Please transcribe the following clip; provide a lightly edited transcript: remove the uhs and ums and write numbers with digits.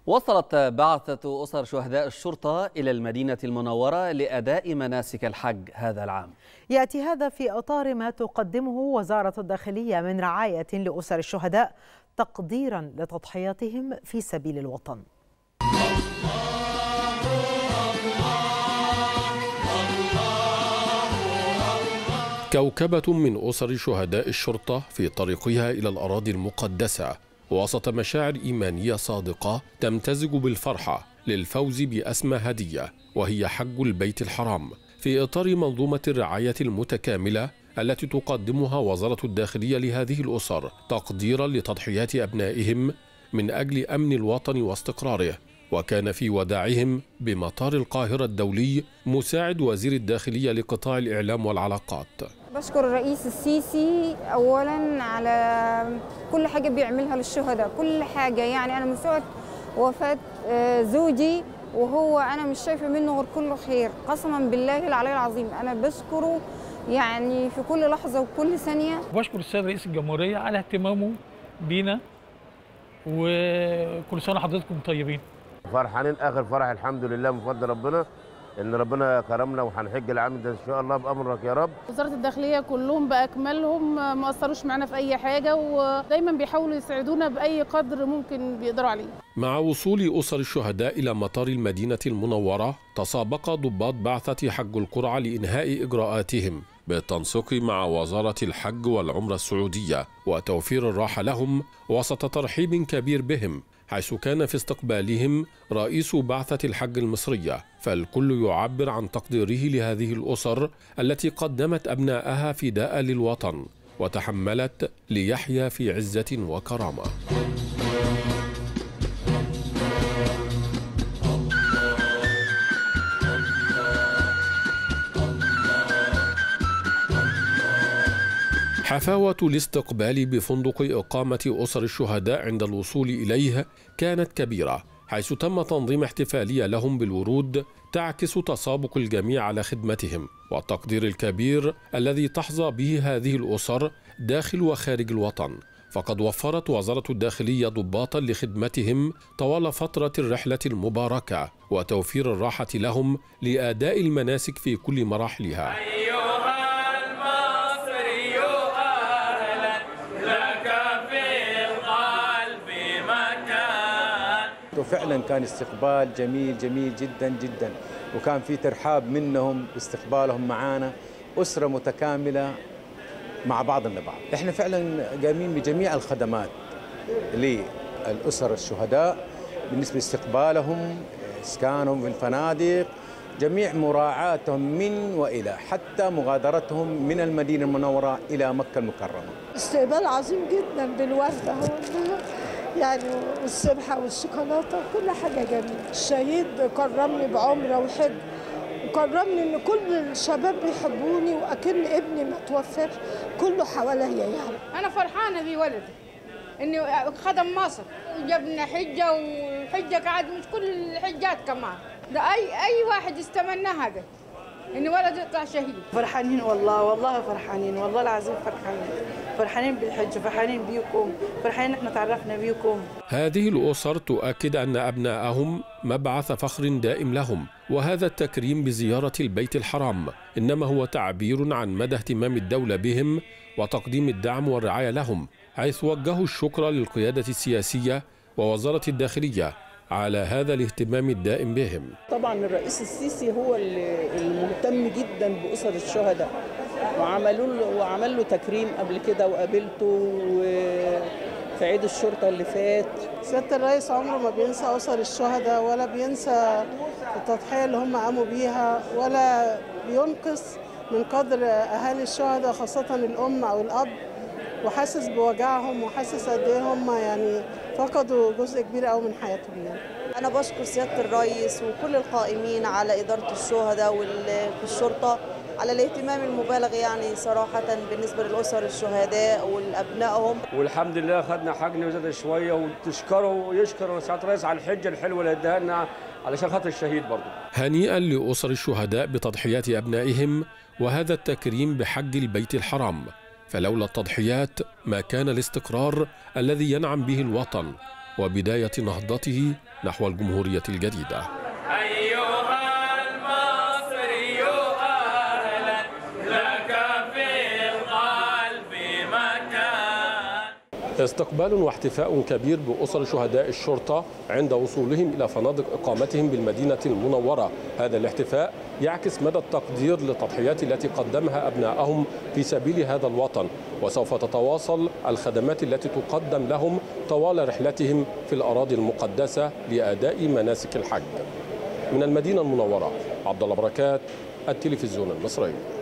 وصلت بعثة أسر شهداء الشرطة إلى المدينة المنورة لأداء مناسك الحج هذا العام. يأتي هذا في إطار ما تقدمه وزارة الداخلية من رعاية لأسر الشهداء تقديرا لتضحياتهم في سبيل الوطن. كوكبة من أسر شهداء الشرطة في طريقها إلى الأراضي المقدسة وسط مشاعر إيمانية صادقة تمتزج بالفرحة للفوز بأسمى هدية، وهي حج البيت الحرام، في إطار منظومة الرعاية المتكاملة التي تقدمها وزارة الداخلية لهذه الأسر تقديرا لتضحيات أبنائهم من أجل أمن الوطن واستقراره. وكان في وداعهم بمطار القاهرة الدولي مساعد وزير الداخلية لقطاع الإعلام والعلاقات. بشكر الرئيس السيسي أولا على كل حاجة بيعملها للشهداء، كل حاجة. يعني أنا من ساعة وفاة زوجي وهو أنا مش شايفة منه غير كله خير، قسما بالله العلي العظيم. أنا بشكره يعني في كل لحظة وكل ثانية. بشكر السيد رئيس الجمهورية على اهتمامه بينا، وكل سنة حضراتكم طيبين. فرحانين آخر فرح الحمد لله من فضل ربنا إن ربنا كرمنا وهنحج العام ده إن شاء الله بأمرك يا رب. وزارة الداخلية كلهم بأكملهم ما قصروش معنا في أي حاجة، ودايما بيحاولوا يساعدونا بأي قدر ممكن بيقدروا عليه. مع وصول أسر الشهداء إلى مطار المدينة المنورة تسابق ضباط بعثة حج القرعة لإنهاء إجراءاتهم بالتنسيق مع وزارة الحج والعمرة السعودية وتوفير الراحة لهم وسط ترحيب كبير بهم، حيث كان في استقبالهم رئيس بعثة الحج المصرية، فالكل يعبر عن تقديره لهذه الأسر التي قدمت أبنائها فداء للوطن وتحملت ليحيا في عزة وكرامة. حفاوة الاستقبال بفندق إقامة أسر الشهداء عند الوصول إليه كانت كبيرة، حيث تم تنظيم احتفالية لهم بالورود تعكس تسابق الجميع على خدمتهم والتقدير الكبير الذي تحظى به هذه الأسر داخل وخارج الوطن. فقد وفرت وزارة الداخلية ضباطا لخدمتهم طوال فترة الرحلة المباركة وتوفير الراحة لهم لأداء المناسك في كل مراحلها. وفعلا كان استقبال جميل جميل جدا جدا، وكان في ترحاب منهم باستقبالهم معانا، أسرة متكاملة مع بعضنا بعض. احنا فعلا قايمين بجميع الخدمات للأسر الشهداء بالنسبة لاستقبالهم، إسكانهم في الفنادق، جميع مراعاتهم من وإلى، حتى مغادرتهم من المدينة المنورة إلى مكة المكرمة. استقبال عظيم جدا بالوردة يعني والسبحة والشوكولاتة وكل حاجة جميلة. الشهيد كرمني بعمرة وحج، وكرمني إن كل الشباب بيحبوني وأكن ابني ما توفاش كله حواليا. يعني أنا فرحانة بولدي إنه خدم مصر وجابنا حجة، وحجة قاعد مش كل الحجات كمان، ده أي واحد يستمنى هذا إن ولد يطلع شهيد. فرحانين والله فرحانين، والله العظيم فرحانين بالحج، فرحانين بيكم، فرحانين احنا تعرفنا بيكم. هذه الأسر تؤكد أن أبنائهم مبعث فخر دائم لهم، وهذا التكريم بزيارة البيت الحرام إنما هو تعبير عن مدى اهتمام الدولة بهم وتقديم الدعم والرعاية لهم، حيث وجهوا الشكر للقيادة السياسية ووزارة الداخلية على هذا الاهتمام الدائم بهم. طبعا الرئيس السيسي هو المهتم جدا بأسر الشهداء، وعمل له تكريم قبل كده وقابلته في عيد الشرطة اللي فات. سيادة الرئيس عمره ما بينسى أسر الشهداء ولا بينسى التضحية اللي هم قاموا بيها، ولا بينقص من قدر أهالي الشهداء خاصة الأم أو الأب، وحاسس بوجعهم وحاسس قد ايه هم يعني فقدوا جزء كبير قوي من حياتهم. يعني انا بشكر سياده الرئيس وكل القائمين على اداره الشهداء في الشرطه على الاهتمام المبالغ يعني صراحه بالنسبه للاسر الشهداء والابنائهم. والحمد لله خدنا حجنا وزاد شويه، وتشكره ويشكر سياده الرئيس على الحجه الحلوه اللي اداها لنا علشان خاطر الشهيد برضه. هنيئا لاسر الشهداء بتضحيات ابنائهم وهذا التكريم بحج البيت الحرام، فلولا التضحيات ما كان الاستقرار الذي ينعم به الوطن وبداية نهضته نحو الجمهورية الجديدة. استقبال واحتفاء كبير بأسر شهداء الشرطة عند وصولهم إلى فنادق إقامتهم بالمدينة المنورة. هذا الاحتفاء يعكس مدى التقدير للتضحيات التي قدمها أبنائهم في سبيل هذا الوطن، وسوف تتواصل الخدمات التي تقدم لهم طوال رحلتهم في الأراضي المقدسة لأداء مناسك الحج. من المدينة المنورة، عبد الله بركات، التلفزيون المصري.